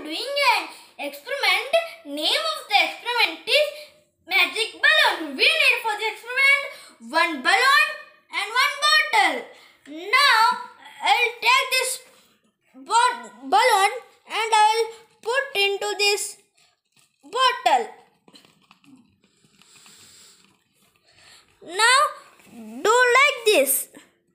doing an experiment. Name of the experiment is magic balloon. We need for the experiment one balloon and one bottle. Now I'll take this balloon and I'll put into this bottle. Now do like this.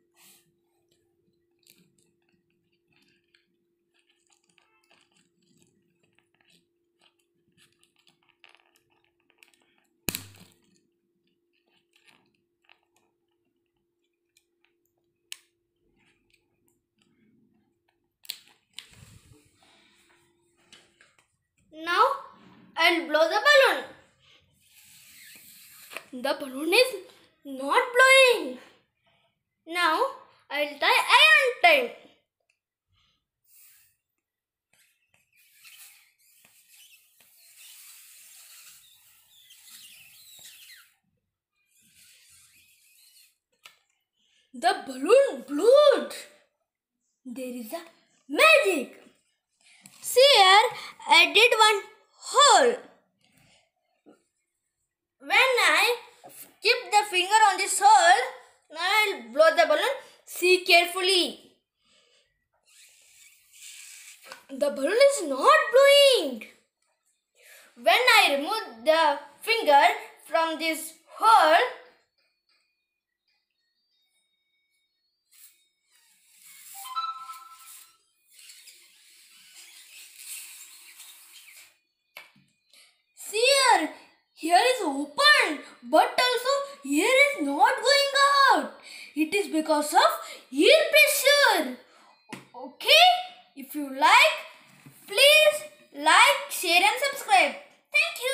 Now I'll blow the balloon. The balloon is not blowing. Now I'll tie iron time. The balloon blew. There is a magic. See here, I did one hole. When I keep the finger on this hole, now I'll blow the balloon. See carefully. The balloon is not blowing. When I remove the finger from this hole, see here is open, but also here is not going out. It is because of air pressure. Okay, if you like, please like, share and subscribe. Thank you.